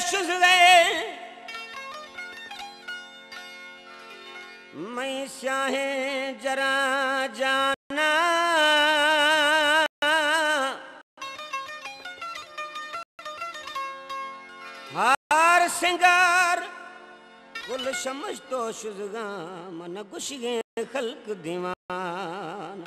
shoes गए मैं स्याहे जरा जाना हार सिंगार कुल समझ तो शुजगा मन गुशिगे खल्क दीवान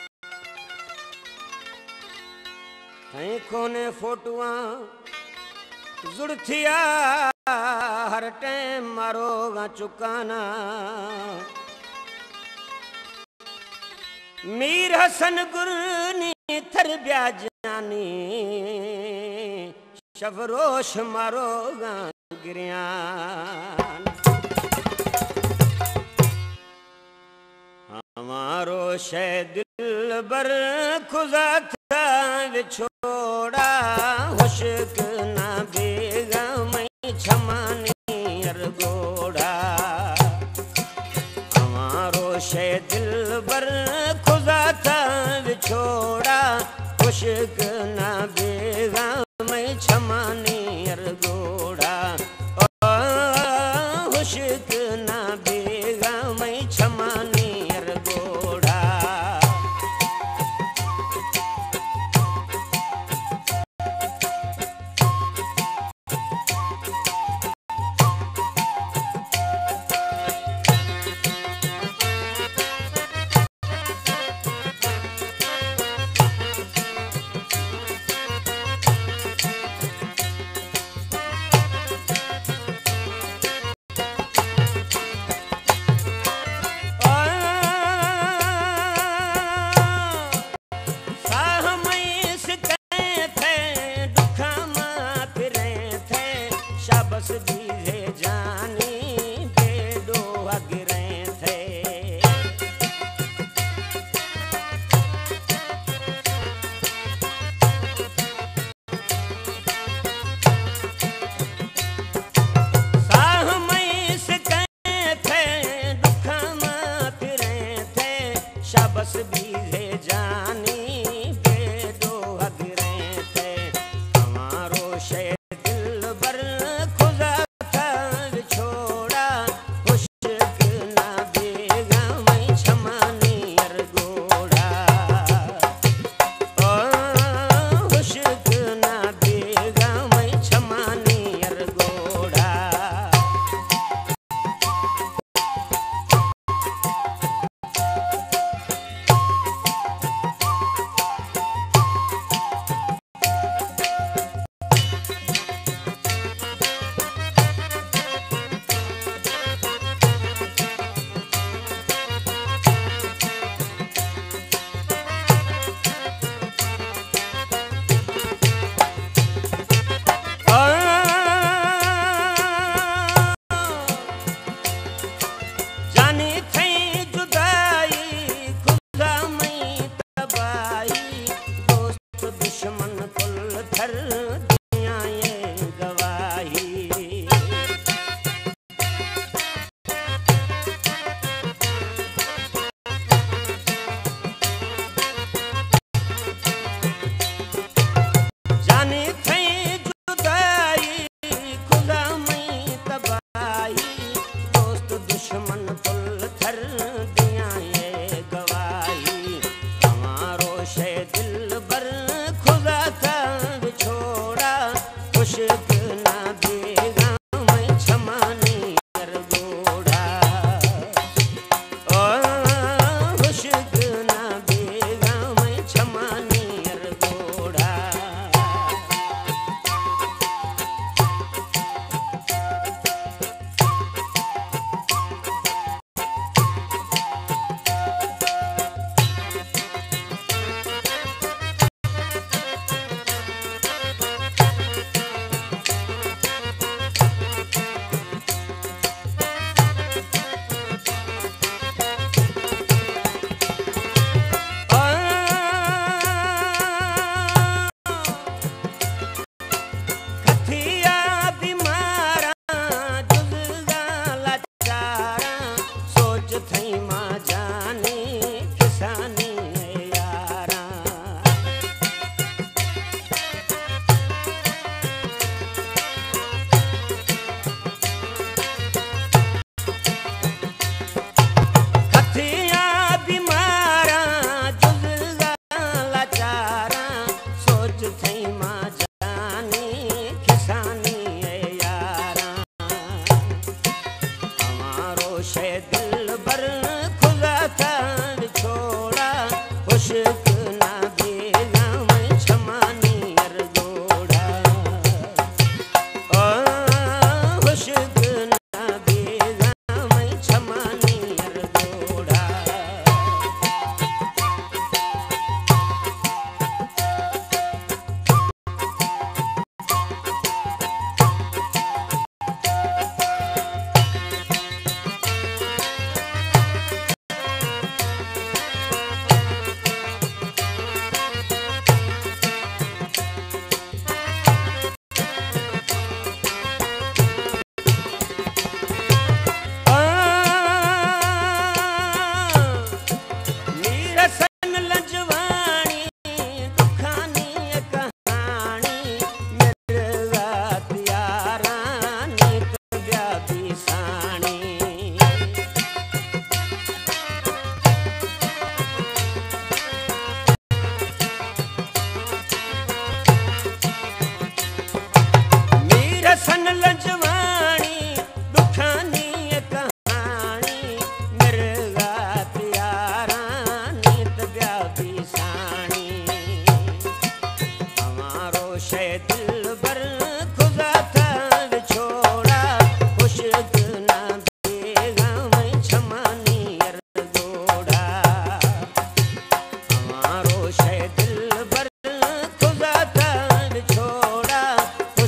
थई कोने फोटुआ जुड़थिया हर टाइम मारोगा चुकाना मीर हसन गुरनी थर ब्याजानी शफरोश मारोगा गिरियान हमारो शे दिल बर खुदा था विछोड़ा हुशक ना बेगा मैं छमानी अरगोड़ा हमारो शे दिल बर खुदा था विछोड़ा हुशक ना बेगा मैं छमानी अरगोड़ा हुशक ना बेगा मैं छमानी अरगोड़ा बस बीजे जानी बेदो अगरे थे हमारो शे दिल बर खुदा था विछोड़ा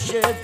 मुश्किल